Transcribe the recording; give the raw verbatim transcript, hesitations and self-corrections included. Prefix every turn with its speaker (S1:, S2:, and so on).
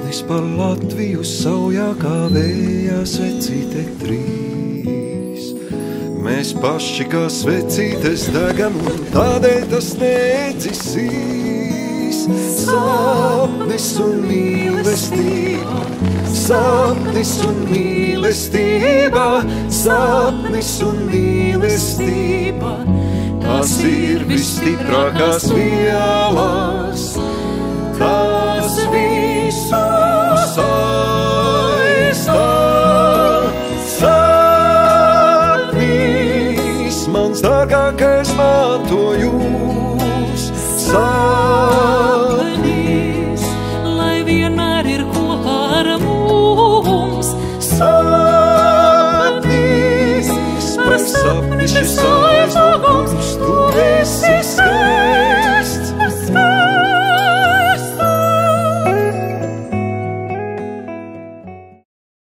S1: Sapnis par Latviju saujā kā vējā svecīte trīs. Mēs paši kā svecītes degam un tādēļ tas necisīs. Sapnis un mīlestība, sapnis un mīlestība, sapnis un mīlestība. Tās ir visstiprākās vielas, tās visu saistā. Sapnis, mans dārgākais man to jūs. Sapnis,
S2: lai vienmēr ir kopā ar mums.
S1: Sapnis, man sapnis šis aizlūgums.